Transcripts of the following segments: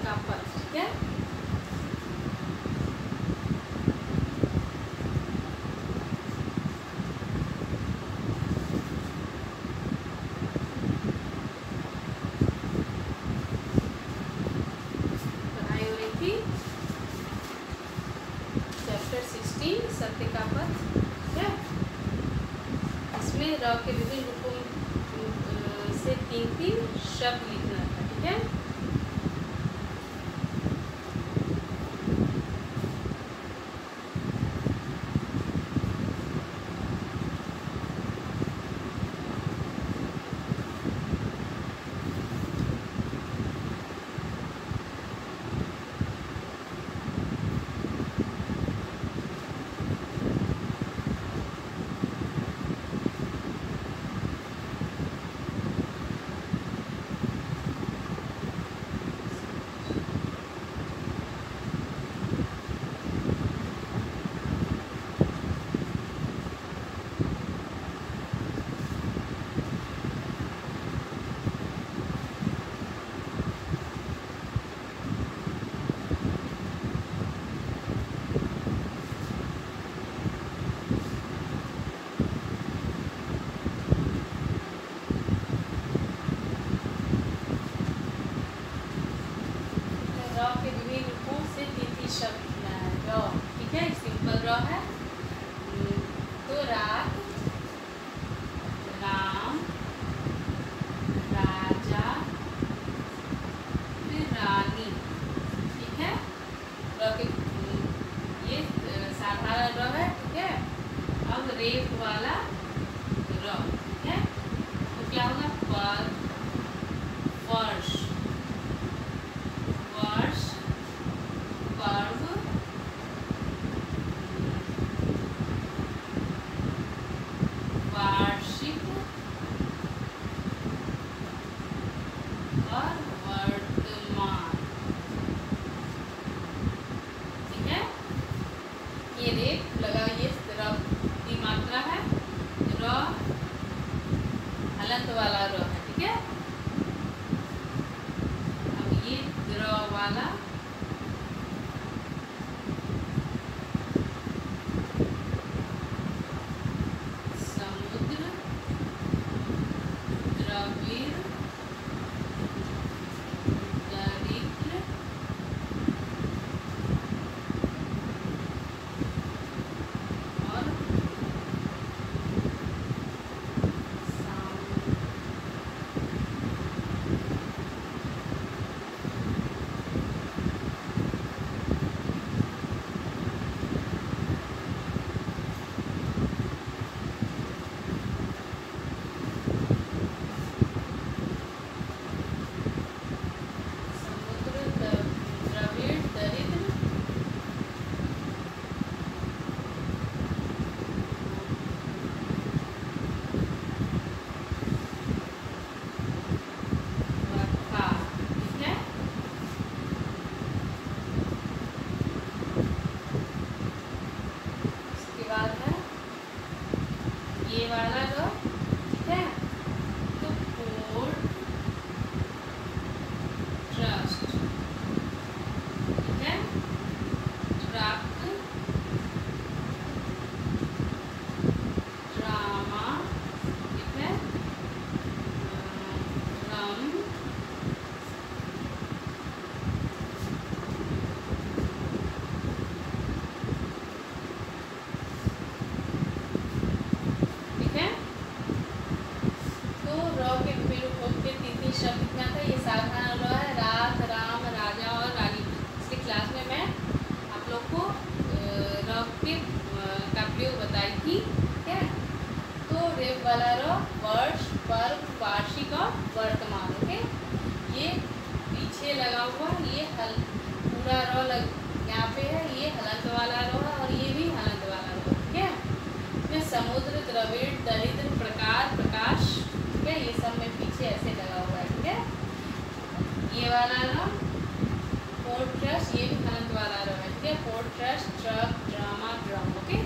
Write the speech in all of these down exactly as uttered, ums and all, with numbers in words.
का पद, ठीक है। पढ़ाई हो रही थी चैप्टर सिक्सटीन सत्य का पद, ठीक है। इसमें र के विभिन्न रूपों से तीन तीन शब्द लिखना था, ठीक है। शब्द लिखना है र, ठीक है। सिंपल र है तो रात, राम, राजा, फिर रानी, ठीक है। र के ये साधारण र है, ठीक है। अब रेफ वाला र, ठीक है। तो क्या होगा पर, वर्ष, वर्ष, पर्व, वार्षिक और वर्तमान, ठीक है। ये रेप लगा, ये र की मात्रा है, र हलंत वाला र है, ठीक है। अब ये द्र वाला वाला जो, ठीक है। तो पोर्ट ट्रस्ट, ठीक है। ट्रक, ड्रामा, ठीक है। रम, शब्द लिखना था। ये साधारण र है, रात, राम, राजा और रानी। इसकी क्लास में मैं आप लोग को र के का प्रयोग बताई थी, ठीक है। तो रेप वाला र वर्ष, पर्व, वार्षिक और वर्तमान, ओके। ये पीछे लगा हुआ ये हल पूरा र लग यहाँ पे है, ये हलंत वाला र है और ये भी हलंत वाला र, ठीक है। इसमें समुद्र, द्रविड़, दरिद्र, प्रकार, प्रकाश, ठीक है। ये सब में पीछे ऐसे लगा हुआ है, ठीक है। ये वाला ना पोर्ट ट्रस्ट, ये भी हलंत वाला रो है, ठीक है। Port trust, truck, drama, drum, okay.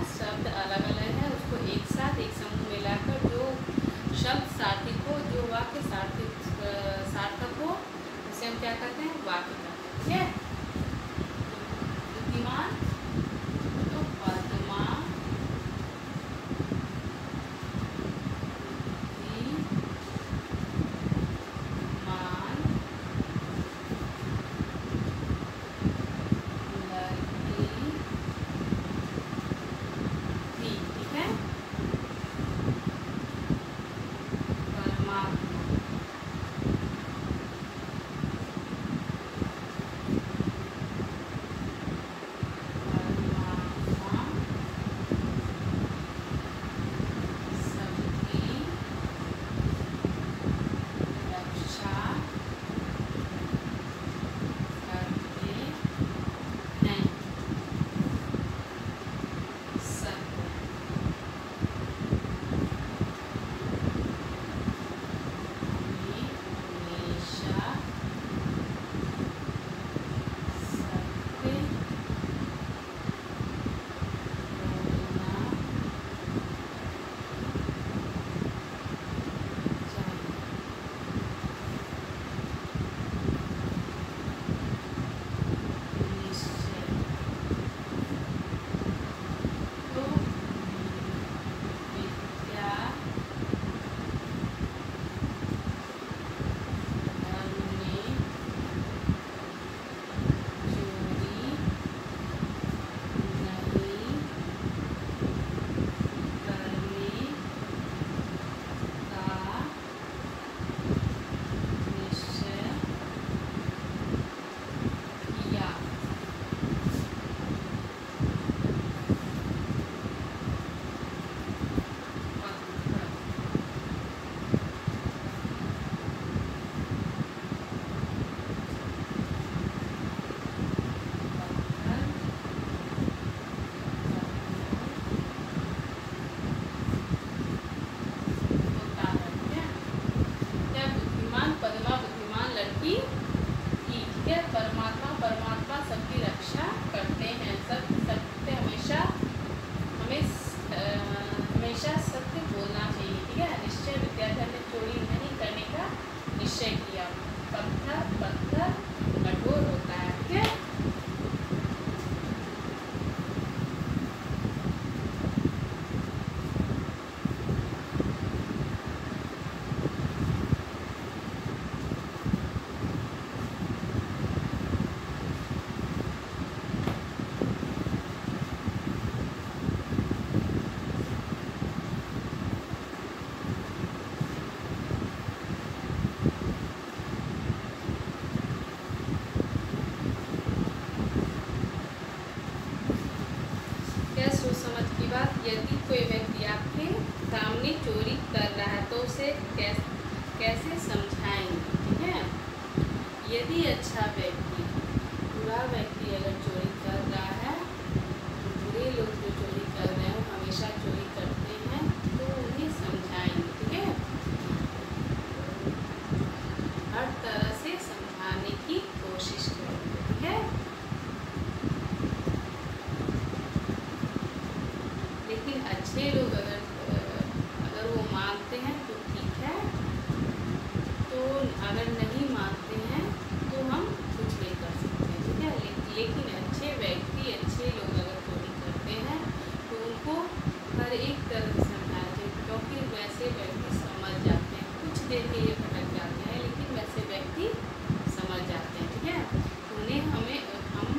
शब्द अलग अलग है, उसको एक साथ एक समूह में लाकर जो शब्द सार्थक हो, जो वाक्य सार्थक सार्थक हो, उसे हम क्या कहते हैं? वाक्य कहते हैं। ठीक है। बुद्धिमान तो पद्मा यदि कोई व्यक्ति आपके सामने चोरी कर रहा है तो उसे कैसे कैसे समझाएंगे? ठीक है। यदि अच्छा व्यक्ति, बुरा व्यक्ति अगर चोरी कर रहा है, तो बुरे लोग जो चोरी कर रहे हैं, हमेशा चोरी करते हैं, तो उन्हें समझाएंगे। ठीक है। हर तरह से समझाने की कोशिश करेंगे। ठीक है। लेकिन अच्छे लोग अगर अगर वो मानते हैं तो ठीक है, तो अगर नहीं मानते हैं तो हम कुछ नहीं कर सकते। ठीक है। ले, लेकिन अच्छे व्यक्ति, अच्छे लोग अगर चोरी करते हैं तो उनको हर एक तरह से समझाना चाहिए, क्योंकि वैसे व्यक्ति समझ जाते हैं। कुछ देर के लिए भटक जाते हैं, लेकिन वैसे व्यक्ति समझ जाते हैं। ठीक है। उन्हें हमें हम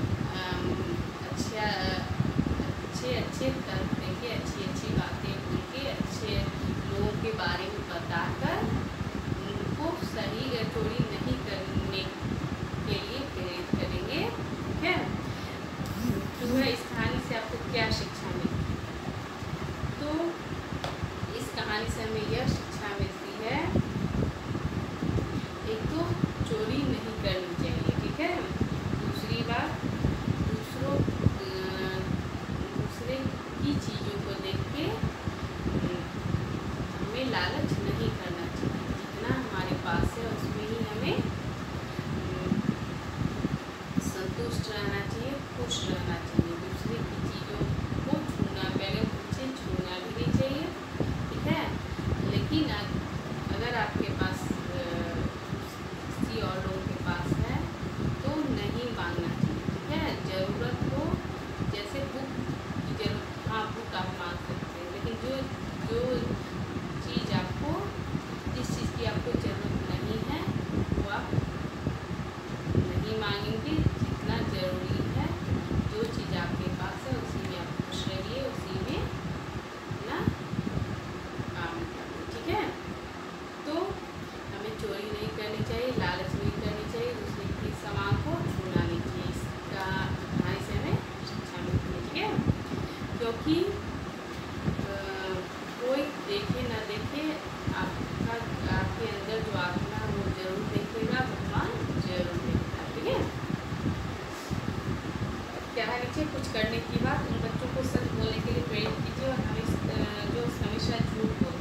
अच्छा अच्छे अच्छे तर्क देके, अच्छी अच्छी बातें बोल के, अच्छे लोगों के बारे में बताकर उनको सही चोरी नहीं करने के लिए प्रेरित करेंगे। ठीक है। तो वह इस कहानी से आपको क्या शिक्षा मिलती है? तो इस कहानी से हमें यह शिक्षा मिलती है, एक तो चोरी नहीं करनी चाहिए। ठीक है। दूसरी बात, दूसरों दूसरे की चीज़ों को देख के हमें लालच नहीं करना चाहिए। जितना हमारे पास है उसमें ही हमें संतुष्ट रहना चाहिए, खुश रहना चाहिए। दूसरे की चीज़ों को छूना कि कोई देखे ना देखे, आपका आपके अंदर जो आत्मा है वो जरूर देखेगा, भगवान जरूर देखेगा। ठीक है, क्या है नीचे, कुछ करने की बात उन बच्चों को सच बोलने के लिए प्रेरित कीजिए और हमें जो हमेशा झूठ बोलते